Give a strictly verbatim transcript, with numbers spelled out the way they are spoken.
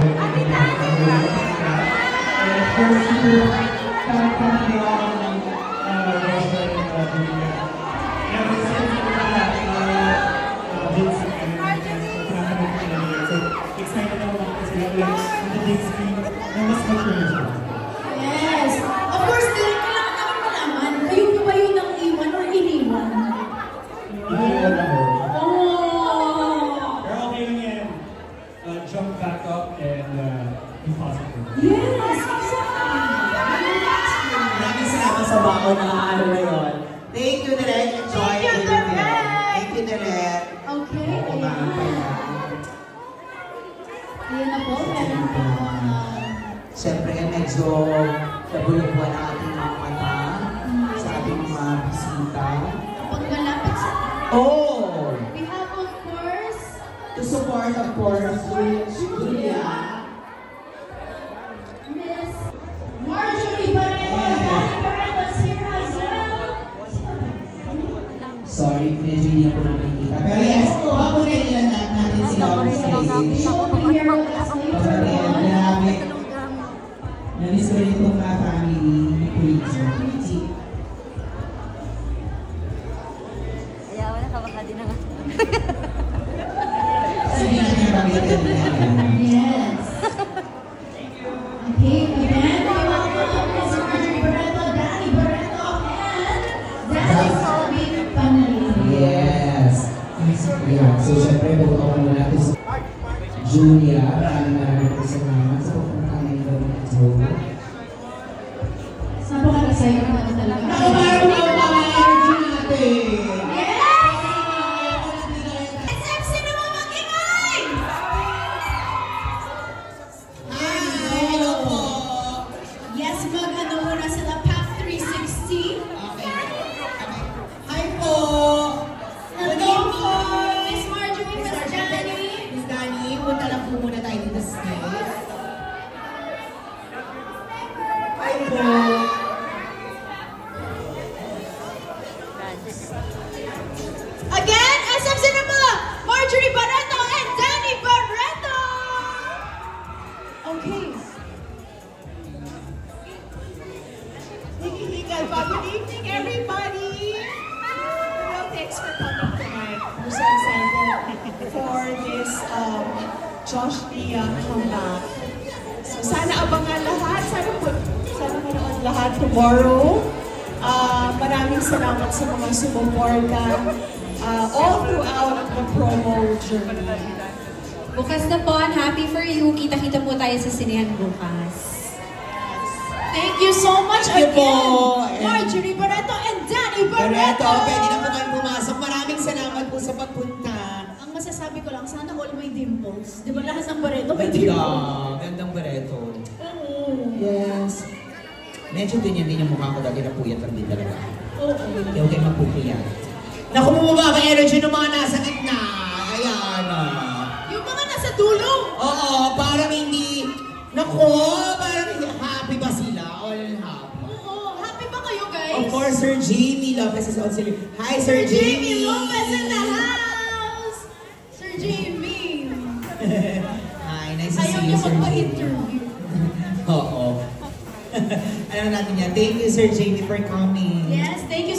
Yes! Of course, kailangan namin malaman, kayo po ba yun ang iwan or iniwan? Iniwan ako. Oh! Pero okay lang yan. Uh, jump back up and uh, be positive. Yes! Exactly! Maraming salamat sa bako na ano na yun. Thank you, Direk. Enjoy. Thank you, Direk! Thank you, Direk. Okay, Oo, ayan. Ayan na po, meron po uh, siyempre, medyo nabulubuan ang ating mga mata sa ating mga bisita. kapag malapit sa... Oh! We have, of course, To support, of course, Julia. Miss Marjorie Barreto. Marjorie Barreto's here as well. Sorry, medyo hindi ako nakikita. Pero yes, ako na ilan natin sila on stage. Sorry, marami. Namiss ko rin itong mga family ni Pulitzer. Ayaw na, kabaka din na nga. Sige na niya pag-itin niya. Yes. Okay, again, we welcome Miss Marjorie Barreto, Danny Barreto, and Danny Salvin Panalin. Yes. Yeah. So, syempre, buto ko muna natin sa Julia. Maraming maraming po sa naman sa pupunta ngayon daw ng October. Napakasaya naman talaga. Nakabarang mo ang mga energy natin! S M C naman mag-ingay! Hi! Hello po! Yes, mag-ano muna sila, Path three sixty. Okay. Hi po! Hello po, Miss Marjorie, Miss Danny. Miss Danny, punta lang po muna tayo dito sa stage. Hi po! Again, S M C naman, Marjorie Barreto and Danny Barreto! Okay. Higal pa. Good evening, everybody! Well, thanks for coming tonight. We're so excited for this um, Josh Dia comeback. So, sana abangan lahat. Sana po, sana manood lahat tomorrow. Uh, maraming salamat sa mga sumuporta uh, all throughout the promo journey. Bukas na po, I'm happy for you. Kita-kita po tayo sa sinehan bukas. Thank you so much Thank you again, po. Marjorie Barreto and Danny Barreto! Barreto, pwede na po kayong pumasok. Maraming salamat po sa pagpunta. Ang masasabi ko lang, sana all may dimples. Di ba lahat ng Barreto may Ganda, dimples? gandang Barreto. Oo. Yes. Medyo ganyan din yung mukha ko dati na puyat lang din talaga. Oo. Hindi ako kayo magpupuyat. Naku, bumaba ang energy ng mga nasa gitna. Ayan. Yung mga nasa dulo! Oo, parang hindi... Naku, parang hindi happy ba sila? All happy. Oo. Happy ba kayo, guys? Of course, Sir Jamie Lopez is on sila. Hi, Sir, Sir Jamie! Jamie Lopez in the house! Sir Jamie! Hi, nice to Ayaw see niyo you, Sir Jamie. magpa-interview. Oo. Alam natin yan. Thank you, Sir Jamie, for coming. Yes, thank you